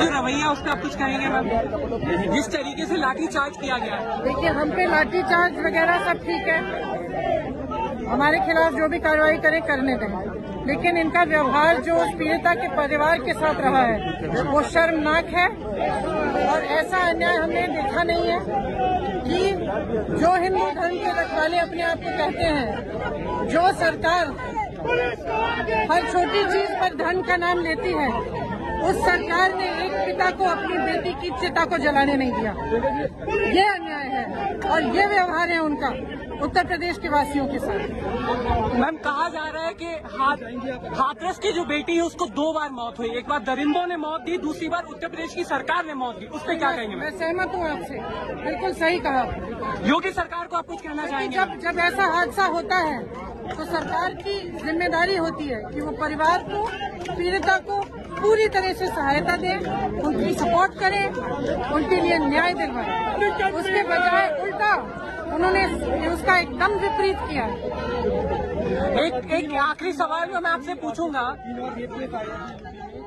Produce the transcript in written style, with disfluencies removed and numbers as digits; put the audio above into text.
जो रवैया उस पर आप कुछ कहेंगे मैम? जिस तरीके से लाठीचार्ज किया गया है। देखिए, हम पे लाठीचार्ज वगैरह सब ठीक है, हमारे खिलाफ जो भी कार्रवाई करें करने दें, लेकिन इनका व्यवहार जो पीड़िता के परिवार के साथ रहा है वो शर्मनाक है। और ऐसा अन्याय हमने देखा नहीं है कि जो हिंदू धर्म के रखवाले अपने आप को कहते हैं, जो सरकार हर छोटी चीज पर धर्म का नाम लेती है, उस सरकार ने एक पिता को अपनी बेटी की चिता को जलाने नहीं दिया। ये अन्याय है और ये व्यवहार है उनका उत्तर प्रदेश के वासियों के साथ। मैम, कहा जा रहा है कि हाथरस की जो बेटी है उसको 2 बार मौत हुई, एक बार दरिंदों ने मौत दी, दूसरी बार उत्तर प्रदेश की सरकार ने मौत दी, उस पर क्या कहेंगे? मैं सहमत हूँ आपसे, बिल्कुल सही कहा। योगी सरकार को आप कुछ कहना चाहेंगे? जब ऐसा हादसा होता है तो सरकार की जिम्मेदारी होती है कि वो परिवार को, पीड़िता को पूरी तरह से सहायता दे, उनकी सपोर्ट करे, उनके लिए न्याय दिलवाए। उसके बजाय उल्टा उन्होंने उसका एकदम विपरीत किया। एक आखिरी सवाल मैं आपसे पूछूंगा,